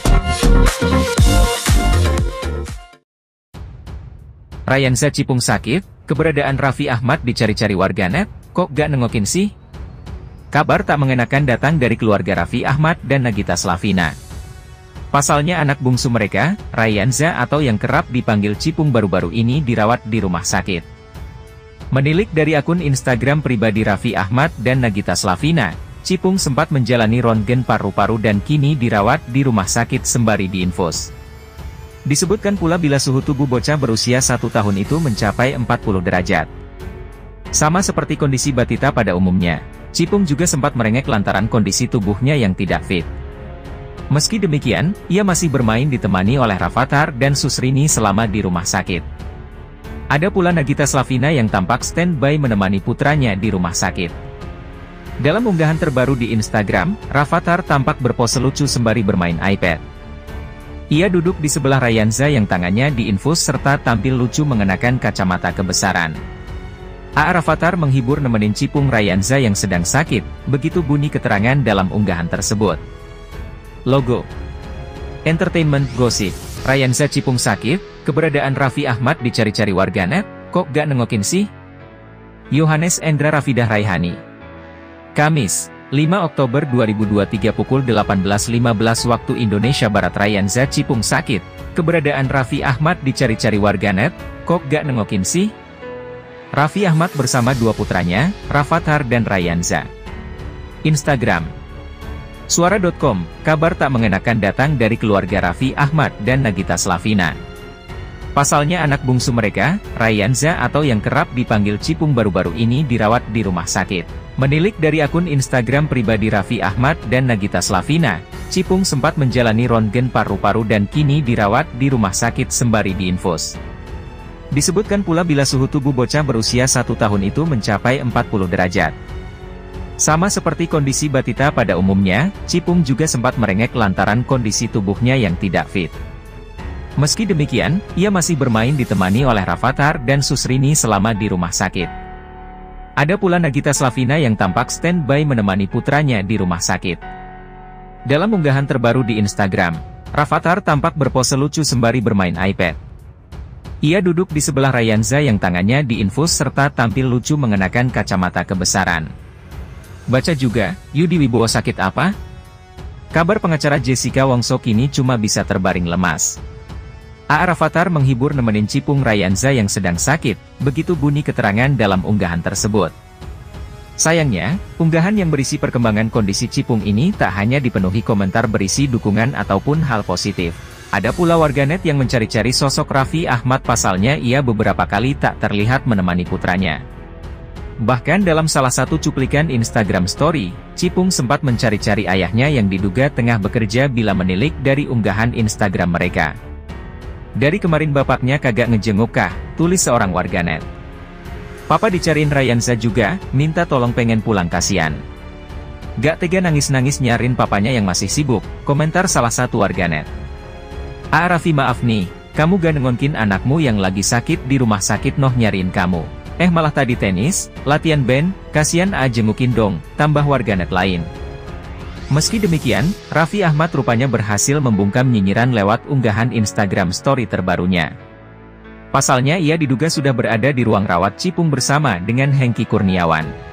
Ryanza Cipung sakit, keberadaan Raffi Ahmad dicari-cari warganet, kok gak nengokin sih? Kabar tak mengenakan datang dari keluarga Raffi Ahmad dan Nagita Slavina. Pasalnya anak bungsu mereka, Ryanza atau yang kerap dipanggil Cipung baru-baru ini dirawat di rumah sakit. Menilik dari akun Instagram pribadi Raffi Ahmad dan Nagita Slavina, Cipung sempat menjalani ronggen paru-paru dan kini dirawat di rumah sakit sembari diinfus. Disebutkan pula bila suhu tubuh bocah berusia 1 tahun itu mencapai 40 derajat. Sama seperti kondisi Batita pada umumnya, Cipung juga sempat merengek lantaran kondisi tubuhnya yang tidak fit. Meski demikian, ia masih bermain ditemani oleh Rafatthar dan Susrini selama di rumah sakit. Ada pula Nagita Slavina yang tampak standby menemani putranya di rumah sakit. Dalam unggahan terbaru di Instagram, Rafatthar tampak berpose lucu sembari bermain iPad. Ia duduk di sebelah Ryanza yang tangannya diinfus serta tampil lucu mengenakan kacamata kebesaran. Rafatthar menghibur nemenin Cipung Ryanza yang sedang sakit, begitu bunyi keterangan dalam unggahan tersebut. Logo Entertainment Gosip, Ryanza Cipung sakit, keberadaan Raffi Ahmad dicari-cari warganet, kok gak nengokin sih? Yohanes Endra Rafidah Raihani. Kamis, 5 Oktober 2023 pukul 18.15 waktu Indonesia Barat. Ryanza Cipung sakit, keberadaan Raffi Ahmad dicari-cari warganet, kok gak nengokin sih? Raffi Ahmad bersama dua putranya, Rafatthar dan Ryanza. Instagram Suara.com, kabar tak mengenakan datang dari keluarga Raffi Ahmad dan Nagita Slavina. Pasalnya anak bungsu mereka, Ryanza atau yang kerap dipanggil Cipung baru-baru ini dirawat di rumah sakit. Menilik dari akun Instagram pribadi Raffi Ahmad dan Nagita Slavina, Cipung sempat menjalani ronggen paru-paru dan kini dirawat di rumah sakit sembari diinfus. Disebutkan pula bila suhu tubuh bocah berusia 1 tahun itu mencapai 40 derajat. Sama seperti kondisi Batita pada umumnya, Cipung juga sempat merengek lantaran kondisi tubuhnya yang tidak fit. Meski demikian, ia masih bermain ditemani oleh Rafatthar dan Susrini selama di rumah sakit. Ada pula Nagita Slavina yang tampak standby menemani putranya di rumah sakit. Dalam unggahan terbaru di Instagram, Rafatthar tampak berpose lucu sembari bermain iPad. Ia duduk di sebelah Ryanza yang tangannya diinfus serta tampil lucu mengenakan kacamata kebesaran. Baca juga, Yudi Wibowo sakit apa? Kabar pengacara Jessica Wongso kini cuma bisa terbaring lemas. Rafatthar menghibur nemenin Cipung Ryanza yang sedang sakit, begitu bunyi keterangan dalam unggahan tersebut. Sayangnya, unggahan yang berisi perkembangan kondisi Cipung ini tak hanya dipenuhi komentar berisi dukungan ataupun hal positif. Ada pula warganet yang mencari-cari sosok Raffi Ahmad, pasalnya ia beberapa kali tak terlihat menemani putranya. Bahkan dalam salah satu cuplikan Instagram Story, Cipung sempat mencari-cari ayahnya yang diduga tengah bekerja bila menilik dari unggahan Instagram mereka. Dari kemarin bapaknya kagak ngejenguk kah, tulis seorang warganet. Papa dicariin Ryanza juga, minta tolong pengen pulang kasihan. Gak tega nangis-nangis nyarin papanya yang masih sibuk, komentar salah satu warganet. Raffi maaf nih, kamu gak nengonkin anakmu yang lagi sakit di rumah sakit noh nyariin kamu. Malah tadi tenis, latihan band, kasihan jengukin dong, tambah warganet lain. Meski demikian, Raffi Ahmad rupanya berhasil membungkam nyinyiran lewat unggahan Instagram Story terbarunya. Pasalnya ia diduga sudah berada di ruang rawat Cipung bersama dengan Hengky Kurniawan.